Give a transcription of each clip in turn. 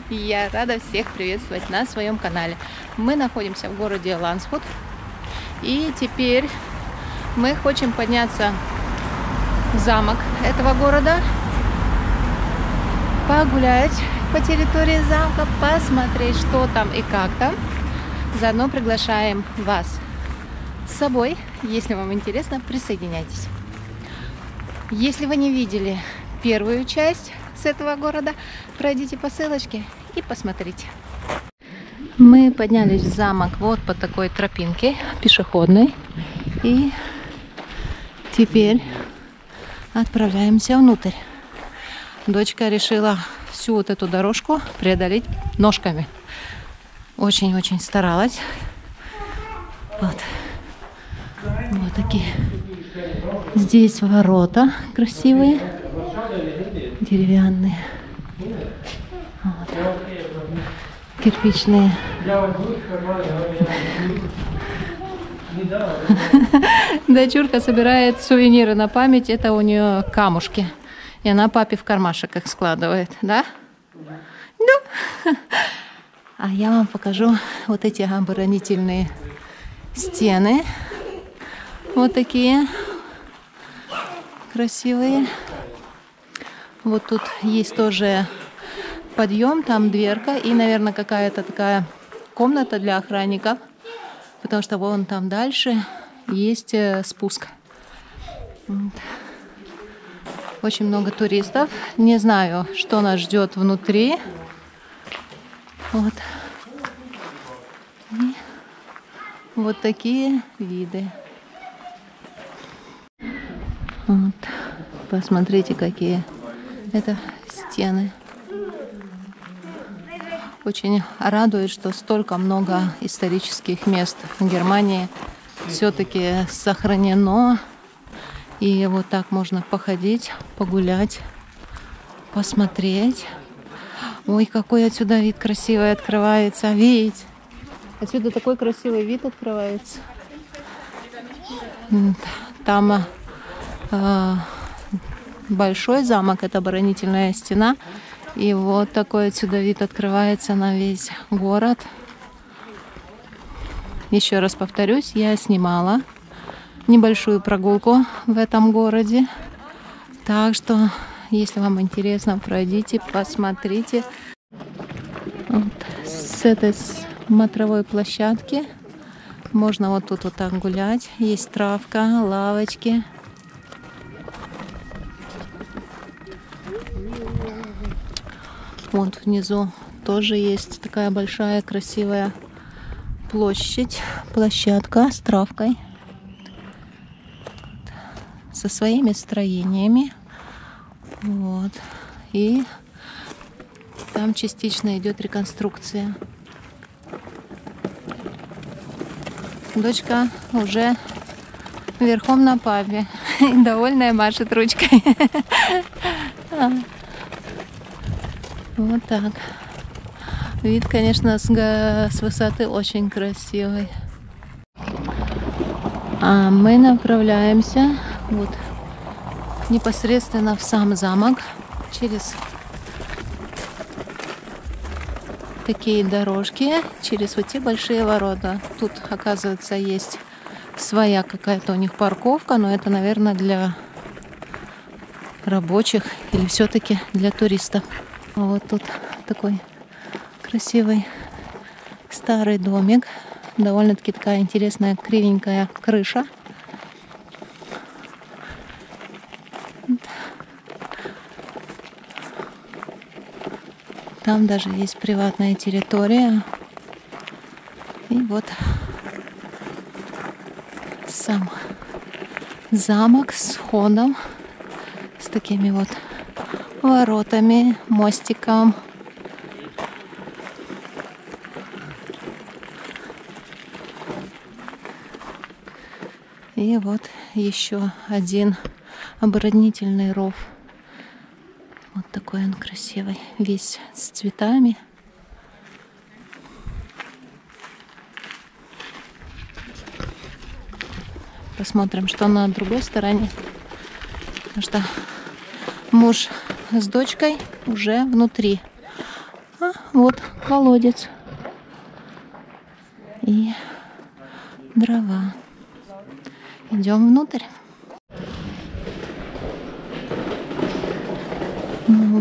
Я рада всех приветствовать на своем канале. Мы находимся в городе Ланскут. И теперь мы хотим подняться в замок этого города, погулять по территории замка, посмотреть, что там и как там. Заодно приглашаем вас с собой. Если вам интересно, присоединяйтесь. Если вы не видели первую часть с этого города, пройдите по ссылочке и посмотрите. Мы поднялись в замок вот по такой тропинке пешеходной. И теперь отправляемся внутрь. Дочка решила всю вот эту дорожку преодолеть ножками. Очень-очень старалась. Вот. Вот такие. Здесь ворота красивые, деревянные. Вот. Кирпичные. Дочурка собирает сувениры на память. Это у нее камушки. И она папе в кармашек их складывает. Да? Да. А я вам покажу вот эти оборонительные стены. Вот такие красивые. Вот тут есть тоже подъем, там дверка и, наверное, какая-то такая комната для охранников, потому что вон там дальше есть спуск. Вот. Очень много туристов. Не знаю, что нас ждет внутри. Вот. И вот такие виды. Вот. Посмотрите, какие это стены. Очень радует, что столько много исторических мест в Германии все-таки сохранено. И вот так можно походить, погулять, посмотреть. Ой, какой отсюда вид красивый открывается. Видите? Отсюда такой красивый вид открывается. Там большой замок, это оборонительная стена. И вот такой отсюда вид открывается на весь город. Еще раз повторюсь, я снимала небольшую прогулку в этом городе. Так что, если вам интересно, пройдите, посмотрите. Вот с этой смотровой площадки можно вот тут вот так гулять. Есть травка, лавочки. Вот внизу тоже есть такая большая красивая площадка с травкой, со своими строениями. Вот. И там частично идет реконструкция. Дочка уже верхом на папе, довольная, машет ручкой. Вот так. Вид, конечно, с высоты очень красивый. А мы направляемся вот непосредственно в сам замок через такие дорожки, через вот те большие ворота. Тут, оказывается, есть своя какая-то у них парковка, но это, наверное, для рабочих или все-таки для туристов. Вот тут такой красивый старый домик. Довольно-таки такая интересная кривенькая крыша. Там даже есть приватная территория. И вот сам замок с входом, с такими вот воротами, мостиком. И вот еще один оборонительный ров. Вот такой он красивый, весь с цветами. Посмотрим, что на другой стороне. Потому что муж с дочкой уже внутри. А вот колодец и дрова. Идем внутрь. Ну,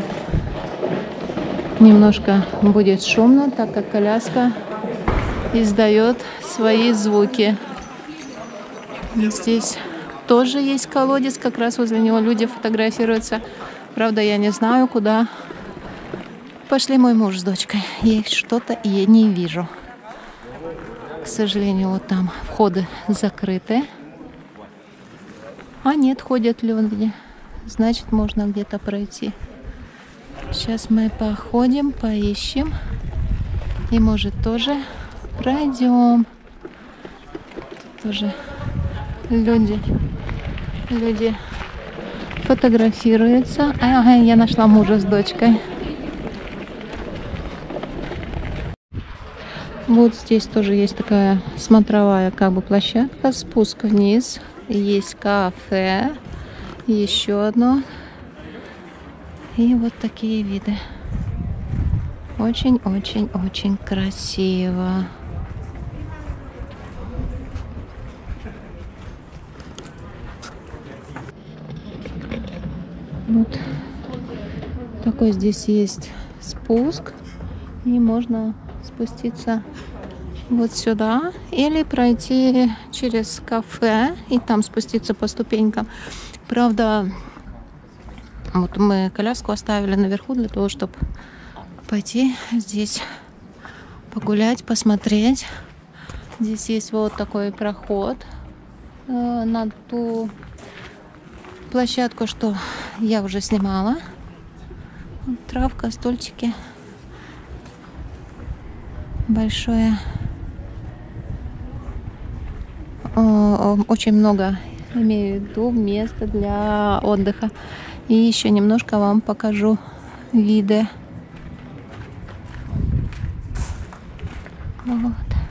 немножко будет шумно, так как коляска издает свои звуки. Здесь тоже есть колодец, как раз возле него люди фотографируются. Правда, я не знаю, куда пошли мой муж с дочкой. Есть что-то, и я не вижу. К сожалению, вот там входы закрыты. А нет, ходят люди. Значит, можно где-то пройти. Сейчас мы походим, поищем. И, может, тоже пройдем. Тоже люди фотографируются. Ага, я нашла мужа с дочкой. Вот здесь тоже есть такая смотровая как бы площадка, спуск вниз. Есть кафе, еще одно. И вот такие виды. Очень-очень-очень красиво. Вот такой здесь есть спуск. И можно спуститься вот сюда или пройти через кафе и там спуститься по ступенькам. Правда, вот мы коляску оставили наверху для того, чтобы пойти здесь погулять, посмотреть. Здесь есть вот такой проход на ту площадку, что я уже снимала. Травка, стульчики. Большое. Очень много, имею в виду, места для отдыха. И еще немножко вам покажу виды. Вот.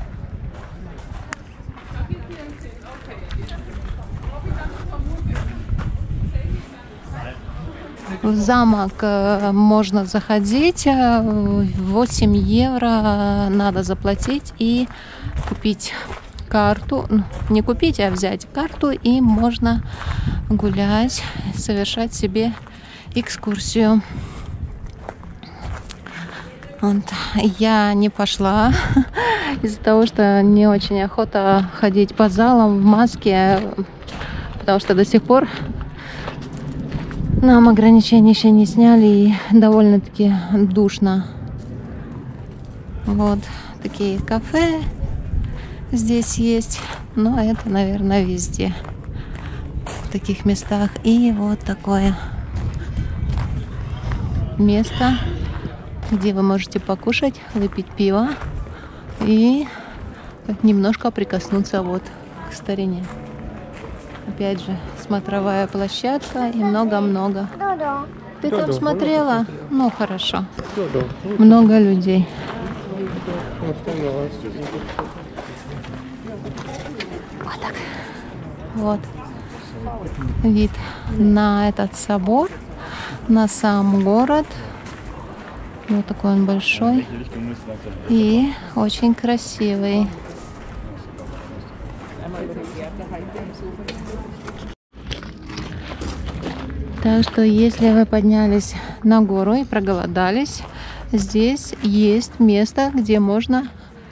В замок можно заходить, 8 евро надо заплатить и купить карту, не купить, а взять карту, и можно гулять, совершать себе экскурсию. Вот. Я не пошла из-за того, что не очень охота ходить по залам в маске, потому что до сих пор нам ограничения еще не сняли, и довольно-таки душно. Вот такие кафе здесь есть, но это, наверное, везде, в таких местах. И вот такое место, где вы можете покушать, выпить пиво и немножко прикоснуться вот к старине. Опять же, смотровая площадка и много-много. Ты там смотрела? Ну, хорошо. Много людей. Вот так. Вот вид на этот собор, на сам город. Вот такой он большой и очень красивый. Так что, если вы поднялись на гору и проголодались, здесь есть место, где можно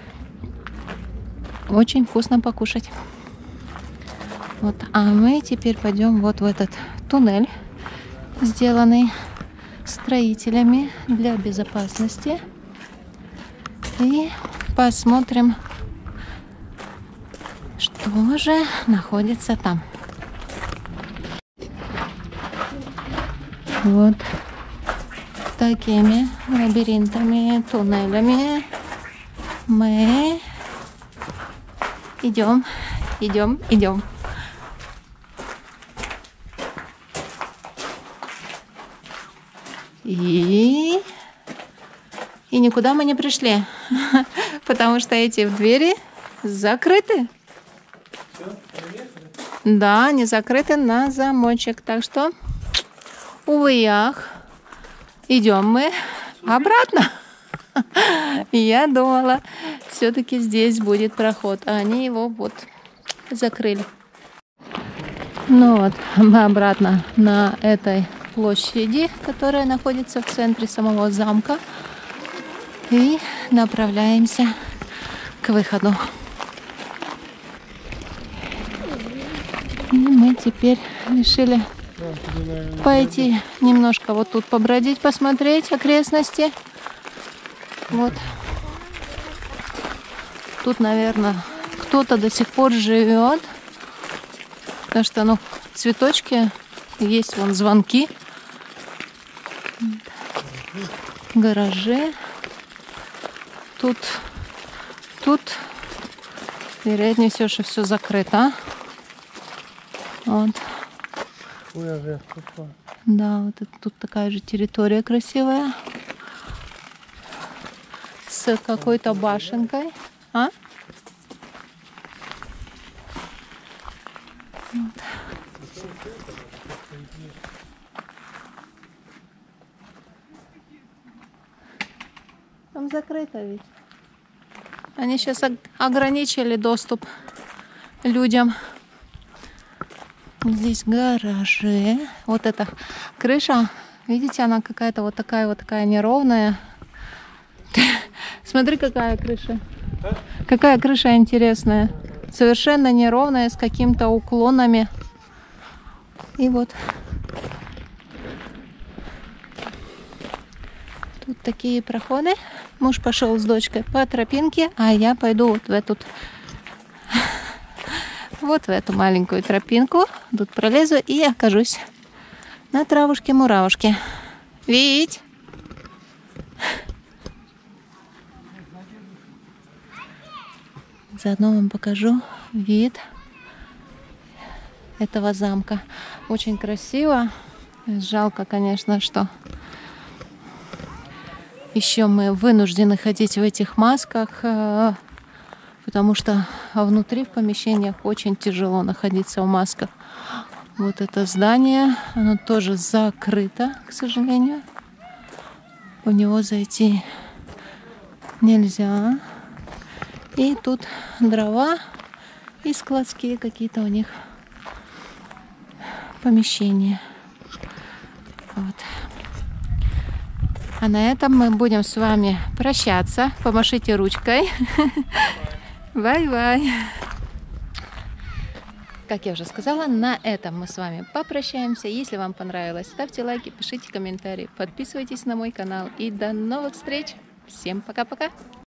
очень вкусно покушать. Вот. А мы теперь пойдем вот в этот туннель, сделанный строителями для безопасности, и посмотрим, что же находится там. Вот такими лабиринтами, туннелями мы идем. И никуда мы не пришли, потому что эти двери закрыты. Да, они закрыты на замочек, так что, увы и ах, идем мы обратно. Я думала, все-таки здесь будет проход, а они его вот закрыли. Ну вот, мы обратно на этой площади, которая находится в центре самого замка. И направляемся к выходу. И мы теперь решили пойти немножко вот тут побродить, посмотреть окрестности. Вот. Тут, наверное, кто-то до сих пор живет. Потому что, ну, цветочки, есть вон звонки. Гаражи. Тут, вероятнее всего, что все закрыто. Вот. Да, вот это, тут такая же территория красивая. С какой-то башенкой. А? Вот. Там закрыто ведь. Они сейчас ограничили доступ людям. Здесь гаражи. Вот эта крыша, видите, она какая-то вот такая неровная. Смотри, какая крыша. Какая крыша интересная. Совершенно неровная, с какими-то уклонами. И вот. Тут такие проходы. Муж пошел с дочкой по тропинке, а я пойду вот в эту маленькую тропинку. Тут пролезу и окажусь на травушке-муравушке. Вить! Заодно вам покажу вид этого замка. Очень красиво. Жалко, конечно, что еще мы вынуждены ходить в этих масках, потому что внутри в помещениях очень тяжело находиться в масках. Вот это здание, оно тоже закрыто, к сожалению. В него зайти нельзя. И тут дрова и складские какие-то у них помещения. Вот. А на этом мы будем с вами прощаться. Помашите ручкой. Бай-бай. Как я уже сказала, на этом мы с вами попрощаемся. Если вам понравилось, ставьте лайки, пишите комментарии, подписывайтесь на мой канал. И до новых встреч. Всем пока-пока.